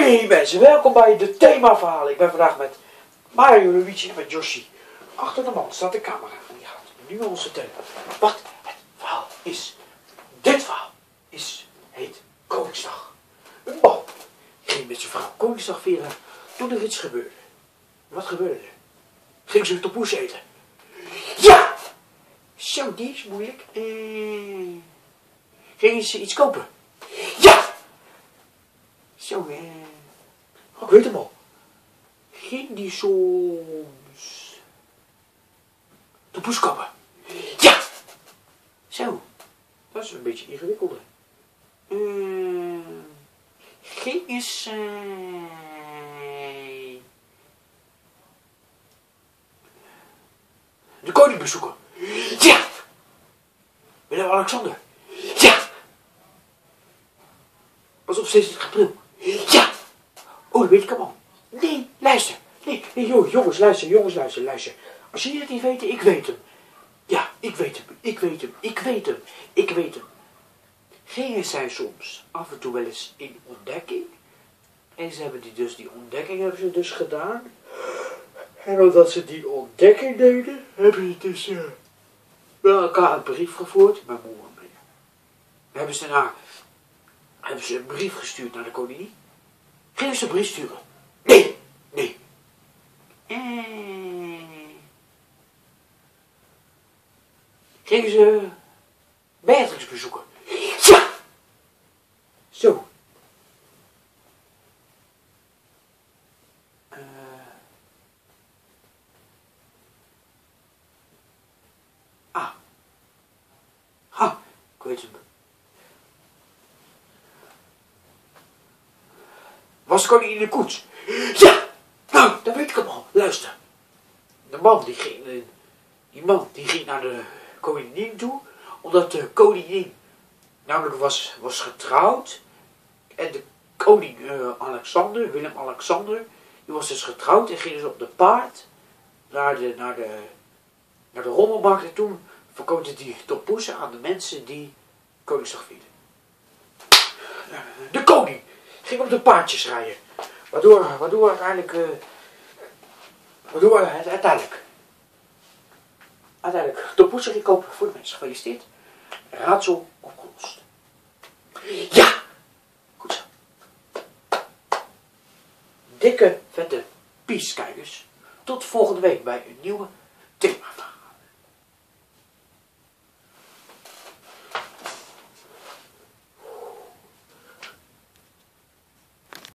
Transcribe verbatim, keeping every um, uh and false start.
Hey mensen, welkom bij de themaverhaal. Ik ben vandaag met Mario, Luigi en met Yoshi. Achter de man staat de camera en die gaat nu onze thema. Wat het verhaal is. Dit verhaal is, heet Koningsdag. Een man ging met zijn vrouw Koningsdag vieren toen er iets gebeurde. Wat gebeurde er? Ging ze tompoes eten? Ja! Zo, die is moeilijk. Eh... Gingen ze iets kopen? Ja! Zo, eh... Oh, ik weet hem al. Ging die soms tompoes kopen? Ja! Zo, dat is een beetje ingewikkelder. Uh, gingen ze de koning bezoeken? Ja! Willem-Alexander? Ja! Was op steeds het gepril? Ja! Oh, dat weet ik allemaal. Nee, luister. Nee, nee, jongens, luister, jongens, luister, luister. Als jullie het niet weten, ik weet hem. Ja, ik weet hem, ik weet hem, ik weet hem, ik weet hem. Gingen zij soms af en toe wel eens in ontdekking. En ze hebben die dus, die ontdekking hebben ze dus gedaan. En omdat ze die ontdekking deden, hebben ze dus uh, bij elkaar een brief gevoerd. Mijn moeder en mij. Hebben ze naar, hebben ze een brief gestuurd naar de koningin. Gingen ze een brief sturen? Nee, nee. Eh. Gingen ze Beatrix bezoeken? Ja! Zo. Uh. Ah. Ha, ik weet het. Was de koning in de koets? Ja! Nou, dat weet ik allemaal. Luister. De man die ging, die man die ging naar de koningin toe, omdat de koningin namelijk was, was getrouwd. En de koning uh, Alexander, Willem-Alexander, die was dus getrouwd en ging dus op de paard naar de, naar de, naar de rommelmarkt. En toen verkoopte hij tompoesen aan de mensen die Koningsdag vierden. De koning ging op de paardjes rijden. Waardoor, waardoor uiteindelijk, uh, waardoor het uiteindelijk, uiteindelijk tompoesen ging kopen voor de mensen. Gefeliciteerd. Raadsel opgelost. Ja! Goed zo. Dikke, vette peace, kijkers. Tot volgende week bij een nieuwe thema.